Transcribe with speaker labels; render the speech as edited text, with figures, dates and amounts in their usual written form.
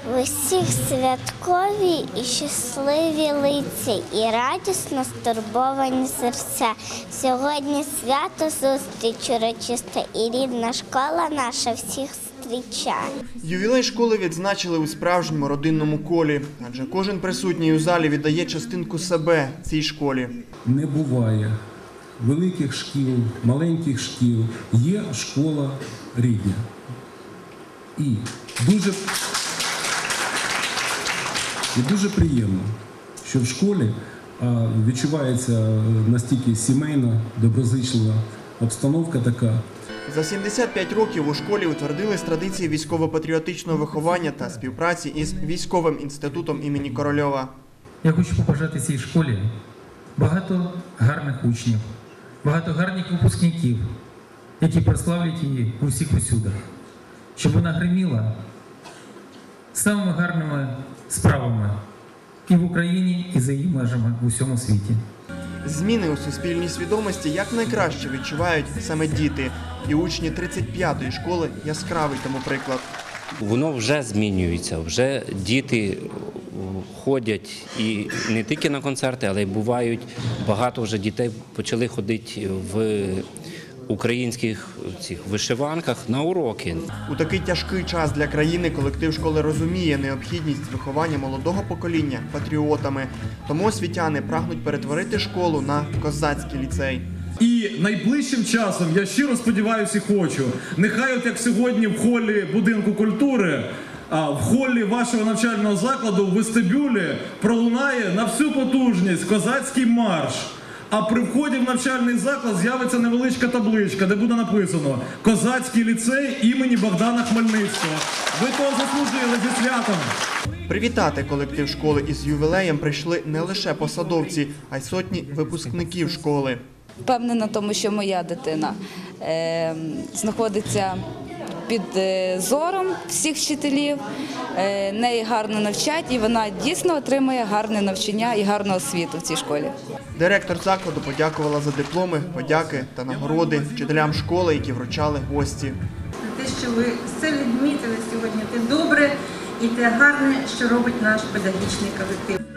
Speaker 1: В усіх святкові і щасливі лиці, і радісно стурбовані серця. Сьогодні свято, зустріч урочиста, і рідна школа наша всіх зустрічає.
Speaker 2: Ювілей школи відзначили у справжньому родинному колі, адже кожен присутній у залі віддає частинку себе цій школі.
Speaker 3: Не буває великих шкіл, маленьких шкіл, є школа рідня. І дуже приємно, що в школі відчувається настільки сімейна, доброзичлива обстановка така.
Speaker 2: За 75 років у школі утвердились традиції військово-патріотичного виховання та співпраці із військовим інститутом імені Корольова.
Speaker 4: Я хочу побажати цій школі багато гарних учнів, багато гарних випускників, які прославлять її у всіх усюдах, щоб вона гриміла самими гарними справами і в Україні, і за її межами в усьому світі.
Speaker 2: Зміни у суспільній свідомості якнайкраще відчувають саме діти. І учні 35-ї школи – яскравий тому приклад.
Speaker 5: Воно вже змінюється, вже діти ходять і не тільки на концерти, але й бувають, багато вже дітей почали ходити в українських вишиванках на уроки.
Speaker 2: У такий тяжкий час для країни колектив школи розуміє необхідність виховання молодого покоління патріотами. Тому освітяни прагнуть перетворити школу на козацький ліцей.
Speaker 6: І найближчим часом, я щиро сподіваюся і хочу, нехай от як сьогодні в холі будинку культури, в холі вашого навчального закладу в вестибюлі пролунає на всю потужність козацький марш. А при вході в навчальний заклад з'явиться невеличка табличка, де буде написано «Козацький ліцей імені Богдана Хмельницького». Ви того заслужили, зі святом!
Speaker 2: Привітати колектив школи із ювілеєм прийшли не лише посадовці, а й сотні випускників школи.
Speaker 7: Впевнена в тому, що моя дитина знаходиться під зором всіх вчителів, неї гарно навчать, і вона дійсно отримує гарне навчання і гарну освіту в цій школі.
Speaker 2: Директор закладу подякувала за дипломи, подяки та нагороди вчителям школи, які вручали гості.
Speaker 8: Те, що ви все відмітили сьогодні, те добре і те гарне, що робить наш педагогічний колектив.